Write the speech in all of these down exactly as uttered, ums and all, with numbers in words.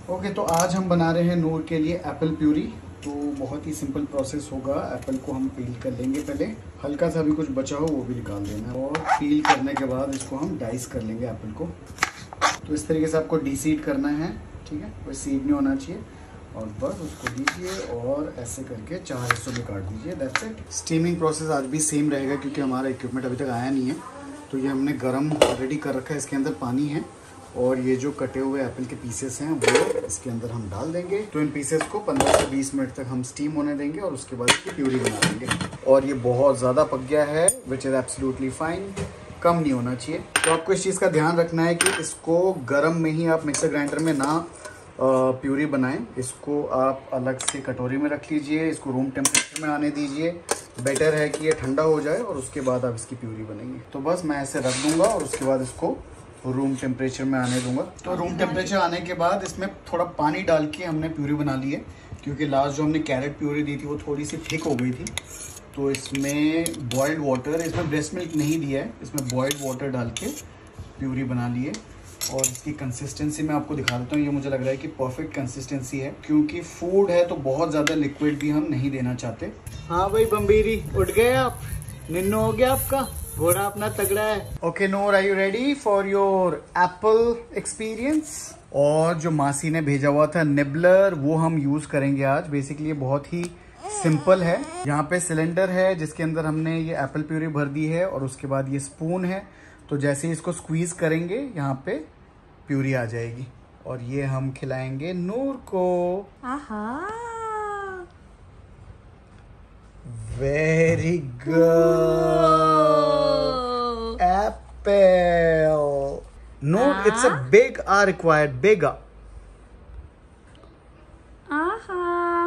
Okay okay, तो आज हम बना रहे हैं नूर के लिए एप्पल प्यूरी। तो बहुत ही सिंपल प्रोसेस होगा। एप्पल को हम पील कर लेंगे, पहले हल्का सा भी कुछ बचा हो वो भी निकाल देना है, और पील करने के बाद इसको हम डाइस कर लेंगे एप्पल को। तो इस तरीके से आपको डीसीड करना है, ठीक है, कोई सीड नहीं होना चाहिए, और बस उसको दीजिए और ऐसे करके चार हिस्सों में काट दीजिए, दैट्स इट। स्टीमिंग प्रोसेस आज भी सेम रहेगा क्योंकि हमारा इक्विपमेंट अभी तक आया नहीं है। तो ये हमने गर्म ऑलरेडी कर रखा है, इसके अंदर पानी है, और ये जो कटे हुए एप्पल के पीसेस हैं वो इसके अंदर हम डाल देंगे। तो इन पीसेस को पंद्रह से बीस मिनट तक हम स्टीम होने देंगे और उसके बाद इसकी प्यूरी बना देंगे। और ये बहुत ज़्यादा पक गया है, विच इज़ एब्सोल्युटली फाइन, कम नहीं होना चाहिए। तो आपको इस चीज़ का ध्यान रखना है कि इसको गर्म में ही आप मिक्सर ग्राइंडर में ना प्यूरी बनाएं, इसको आप अलग से कटोरी में रख लीजिए, इसको रूम टेम्परेचर में आने दीजिए। बेटर है कि ये ठंडा हो जाए और उसके बाद आप इसकी प्यूरी बनाएंगे। तो बस मैं ऐसे रख दूंगा और उसके बाद इसको रूम टेम्परेचर में आने दूंगा। तो रूम टेम्परेचर आने के बाद इसमें थोड़ा पानी डाल के हमने प्यूरी बना ली है, क्योंकि लास्ट जो हमने कैरेट प्यूरी दी थी वो थोड़ी सी थिक हो गई थी। तो इसमें बॉइल्ड वाटर, इसमें ब्रेस्ट मिल्क नहीं दिया है, इसमें बॉइल्ड वाटर डाल के प्यूरी बना ली है। और इसकी कंसिस्टेंसी मैं आपको दिखा देता हूँ। ये मुझे लग रहा है कि परफेक्ट कंसिस्टेंसी है, क्योंकि फूड है तो बहुत ज़्यादा लिक्विड भी हम नहीं देना चाहते। हाँ भाई बम्बीरी, उठ गए आप? निन्नो हो गया आपका? घोड़ा अपना तगड़ा है। Okay Noor, are you ready for your apple experience? और जो मासी ने भेजा हुआ था निबलर, वो हम यूज करेंगे आज। बेसिकली ये बहुत ही सिंपल है। यहाँ पे सिलेंडर है जिसके अंदर हमने ये एप्पल प्यूरी भर दी है, और उसके बाद ये स्पून है। तो जैसे ही इसको स्क्वीज करेंगे यहाँ पे प्यूरी आ जाएगी, और ये हम खिलाएंगे नूर को। Aha, very good apple. No, ah. It's a big R required. Big R. Aha.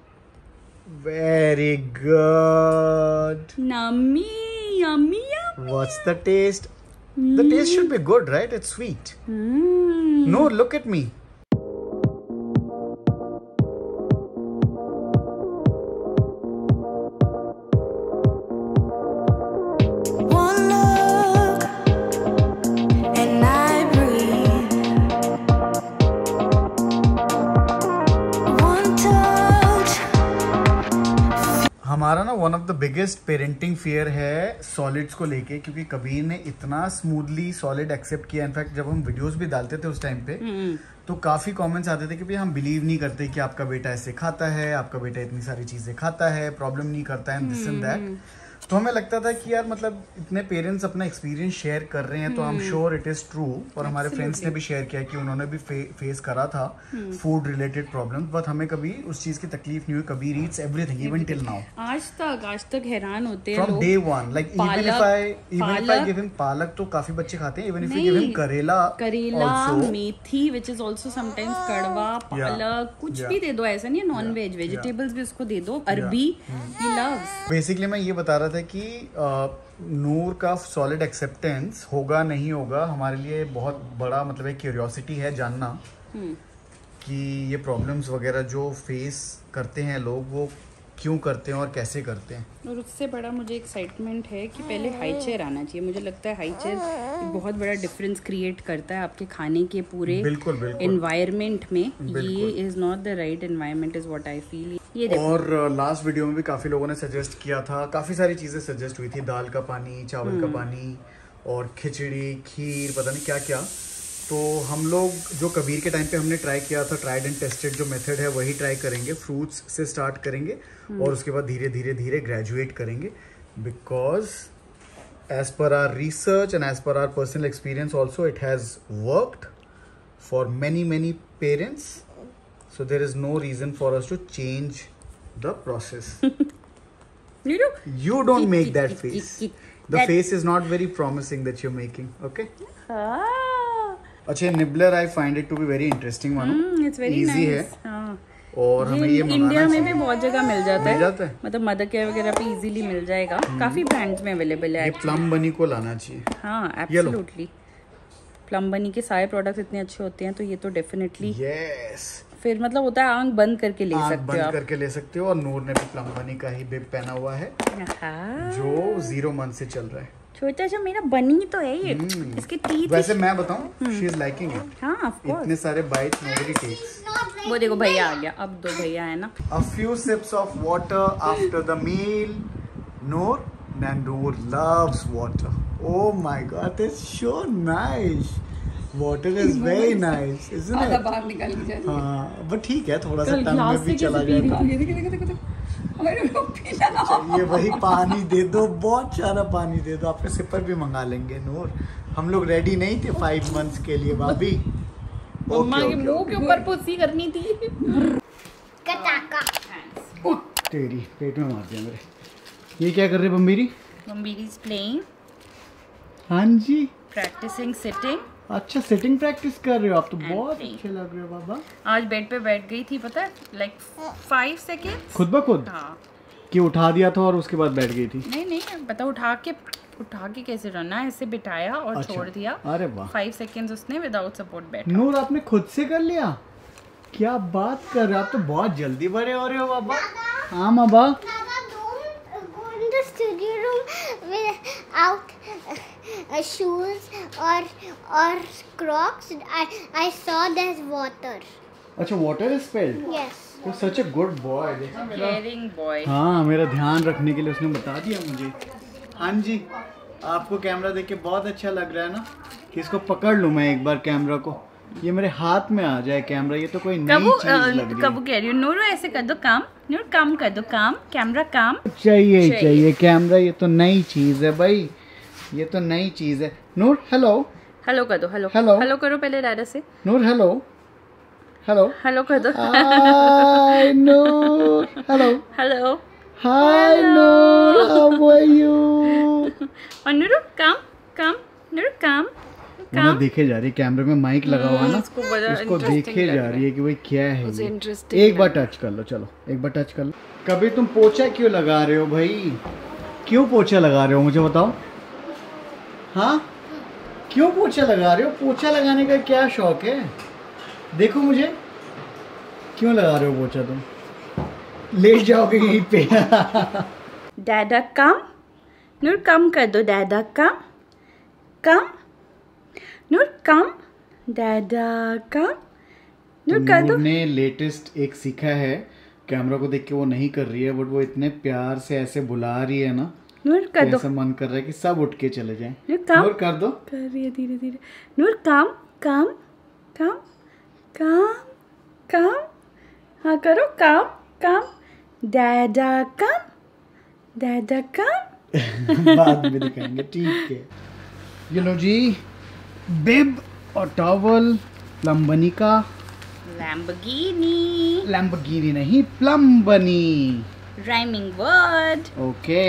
Very good. Yummy, yummy, yummy. What's the taste? Mm. The taste should be good, right? It's sweet. Mm. No, look at me. हमारा ना one of the biggest parenting fear है solids को लेके, क्योंकि कबीर ने इतना smoothly solid accept किया। In fact जब हम वीडियोस भी डालते थे उस टाइम पे तो काफी कमेंट्स आते थे कि भाई हम बिलीव नहीं करते कि आपका बेटा ऐसे खाता है, आपका बेटा इतनी सारी चीजें खाता है, प्रॉब्लम नहीं करता है, दिस एंड दैट। तो हमें लगता था कि यार मतलब इतने पेरेंट्स अपना एक्सपीरियंस शेयर कर रहे हैं तो I am sure it is true. और हमारे फ्रेंड्स ने भी शेयर किया कि उन्होंने भी फे, फेस करा था फूड रिलेटेड प्रॉब्लम्स, बट हमें कभी उस चीज की तकलीफ नहीं हुई। Kabir eats everything even till now. आज तक आज तक हैरान होते हैं from day one. Like even if I even if I give him palak, तो काफी बच्चे खाते हैं। Even if you give him karela, karela, methi which is also sometimes कड़वा, पालक, कुछ भी दे दो, ऐसा नहीं है। नॉन वेज वेजिटेबल्स भी उसको दे दो, अरबी, ही लव्स। बेसिकली मैं ये बता रहा था कि नूर का सॉलिड एक्सेप्टेंस होगा नहीं होगा हमारे लिए बहुत बड़ा मतलब एक क्यूरियोसिटी है जानना कि ये प्रॉब्लम्स वगैरह जो फेस करते हैं लोग वो क्यों करते हैं और कैसे करते हैं। और उससे बड़ा मुझे एक्साइटमेंट है कि पहले हाई चेयर आना चाहिए। मुझे लगता है हाई चेयर बहुत बड़ा डिफरेंस क्रिएट करता है आपके खाने के पूरे बिल्कुल बिल्कुल एनवायरमेंट में। ये is not the right environment is what I feel. ये और लास्ट वीडियो में भी काफी लोगों ने सजेस्ट किया था, काफी सारी चीजें सजेस्ट हुई थी, दाल का पानी, चावल का पानी, और खिचड़ी, खीर, पता नहीं क्या क्या। तो हम लोग जो कबीर के टाइम पे हमने ट्राई किया था, ट्राइड एंड टेस्टेड जो मेथड है वही ट्राई करेंगे। फ्रूट्स से स्टार्ट करेंगे और उसके बाद धीरे धीरे धीरे ग्रेजुएट करेंगे, because as per our research and as per our personal experience also it has worked for many many parents, so there is no reason for us to change the process. you do you don't make that face. The that face is not very promising that you're making. Okay. ah अच्छा, nibbler I find it to be very interesting one. mm, it's very easy nice. है हाँ. और हमें ये India में भी बहुत जगह मिल जाता मिल है, जाता है। मतलब मदर केयर वगैरह पे इजीली मिल जाएगा। काफी ब्रांड्स में अवेलेबल है। ये प्लम बनी को लाना चाहिए। हाँ एब्सोल्युटली, प्लम बनी के सारे प्रोडक्ट्स इतने अच्छे होते हैं, तो ये तो डेफिनेटली yes. फिर मतलब होता है आंख बंद करके ले सकते हो, बंद आप करके ले सकते हो। और नूर ने भी प्लम बनी का ही बिब पहना हुआ है जो जीरो मंथ से चल रहा है। छोटा सा मेरा बनी तो है ये। इसके टीथ। वैसे मैं बताऊं, शी इज लाइकिंग इट। हाँ ऑफ कोर्स। इतने सारे बाइट्स नोबडी टेक्स। वो देखो भैया आ गया, अब दो भैया है ना। A few sips of water after the meal. Noor, and Noor loves water. Oh my God, it's so nice. Water is very nice, isn't it? बाहर निकाल के जा। हाँ, but ठीक है, थोड़ा सा टंग में भी चला जाए। देखो देखो देखो देखो। ये वही पानी दे दो, बहुत सारा पानी दे दो। आपके सिपर भी मंगा लेंगे नूर। हम लोग रेडी नहीं थे फाइव मंथ्स के लिए भाभी। मम्मा के मुंह के ऊपर पुस्सी करनी थी। कटाका। तेरी पेट में मार दिया मेरे। ये क्या कर रहे बम्बीरी? बम्बीरी इज प्लेइंग। हाँ जी। Practising sitting. अच्छा सिटिंग प्रैक्टिस कर रहे हो आप तो। बहुत अच्छे लग रहे हो बाबा। आज बेड पे बैठ गई थी पता है, लाइक फाइव सेकेंड खुद ब खुद। हाँ कि उठा दिया था और उसके बाद बैठ गई थी? नहीं नहीं पता, उठा के उठा के कैसे रहना है, ऐसे बिठाया और अच्छा। छोड़ दिया। अरे वाह। फाइव सेकेंड्स उसने विदाउट सपोर्ट बैठा। नूर आपने खुद से कर लिया? क्या बात कर रहे हो आप, तो बहुत जल्दी बड़े हो रहे हो बाबा। हाँ माबा। Go in the studio room without uh, shoes or or Crocs. I I saw there's water. अच्छा वाटर इज स्पेल्ड। Yes. वो सच अ गुड बॉय। देखा मेरा। Caring boy. हाँ मेरा ध्यान रखने के लिए उसने बता दिया मुझे। हाँ जी, आपको कैमरा देख के बहुत अच्छा लग रहा है ना कि इसको पकड़ लूँ मैं एक बार कैमरा को, ये मेरे हाथ में आ जाए कैमरा। ये तो कोई नई चीज लग रही है। कबू कह रही हूँ नूर ऐसे कर दो काम, नूर काम कर दो काम, कैमरा काम चाहिए ही चाहिए कैमरा। ये तो नई चीज है भाई, ये तो नई चीज है। नूर हेलो। हेलो कर दो। हेलो हेलो हेलो करो पहले दादा से। नूर हेलो। हेलो हेलो कर दो। Hi Noor. Hello hello hi Noor, how are you? और नूर काम काम नूर काम वो देखे जा रही है, कैमरे में माइक लगा हुआ है ना, उसको बड़ा उसको interesting देखे लग जा रहा रही है कि भाई क्या है उसे ये। interesting एक बार टच कर लो, चलो एक बार टच कर लो। कभी तुम पोछा क्यों लगा रहे हो भाई? क्यों पोछा लगा रहे हो मुझे बताओ। हाँ क्यों पोछा लगा रहे हो? पोछा लगाने का क्या शौक है? देखो मुझे, क्यों लगा रहे हो पोछा तुम? लेट जाओगे यहीं पे। दादा काम नूर काम कर दो। दादा काम काम नूर काम दादा काम नूर कर दो। नूर ने लेटेस्ट एक सीखा है, कैमरा को देख के वो नहीं कर रही है, बट वो इतने प्यार से ऐसे बुला रही है ना, नूर कर दो। ऐसा मन कर रहा है कि सब उठ के चले जाएं। नूर काम नूर कर दो। कर रही है धीरे धीरे। नूर काम काम काम काम काम हाँ करो काम काम दादा काम दादा काम। बाद में दिखाएंगे ठीक है। ये लो जी, बिब और टॉवल प्लम बनी का। लैम्बोर्गिनी। लैम्बोर्गिनी नहीं, plum bunny. Rhyming word. Okay.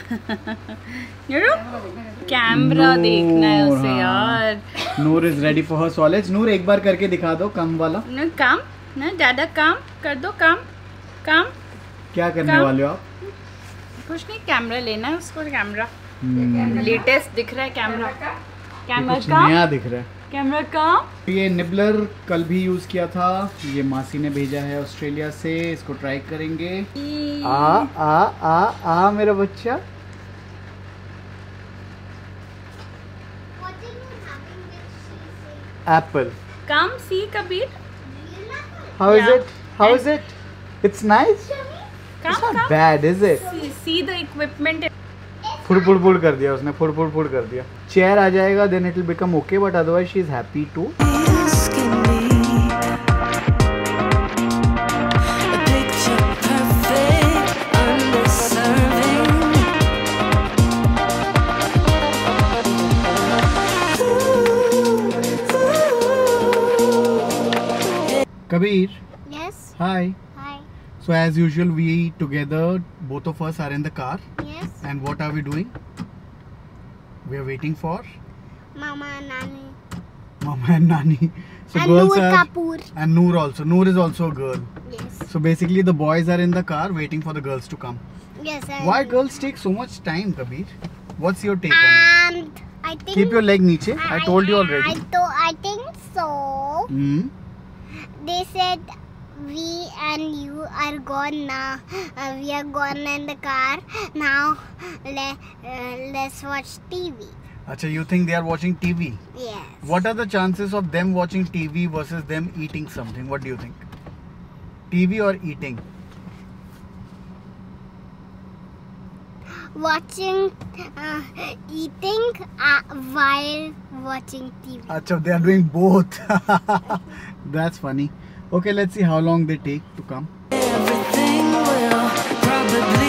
Camera देखना है उसे हाँ। यार। Noor is ready for her solids. Noor एक बार करके दिखा दो कम वाला। नूर काम ना दादा काम कर दो काम काम। क्या करने काम? वाले हो आप? कुछ नहीं, कैमरा लेना है उसको। कैमरा लेटेस्ट दिख रहा है कैमरा। कैमरा कुछ का नया दिख रहा है। कैमरा का ये निबलर कल भी यूज किया था, ये मासी ने भेजा है ऑस्ट्रेलिया से, इसको ट्राई करेंगे। आ आ आ आ मेरा बच्चा। What are you having with she apple. Come see Kabir how is Yeah. It? How is it? It's nice. Come It's not come bad, is it? See the equipment. फुड़ फुड़ फुड़ कर दिया उसने, फुड़ फुड़ फुड़ कर दिया। चेयर आ जाएगा, then it will become okay, but otherwise she is happy to. Kabir, Yes. hi. Hi. So as usual, we together, both of us are in the car. Yes. And what are we doing? We are waiting for Mama and Nani. Mama and Nani. So and girls Noor are Kapoor. and Noor also. Noor is also a girl. Yes. So basically, the boys are in the car waiting for the girls to come. Yes. And Why girls take so much time, Kabir? What's your take on it? And I think. Keep your leg niche. I told you already. I, to, I think so. Hmm. They said we and you are gone now. Uh, we are gone in the car. Now le, uh, let's watch T V. Acha, you think they are watching T V? Yes. What are the chances of them watching T V versus them eating something? What do you think? T V or eating? Watching, uh, eating uh, while watching T V. Acha, they are doing both. That's funny. Okay, let's see how long they take to come. Everything will probably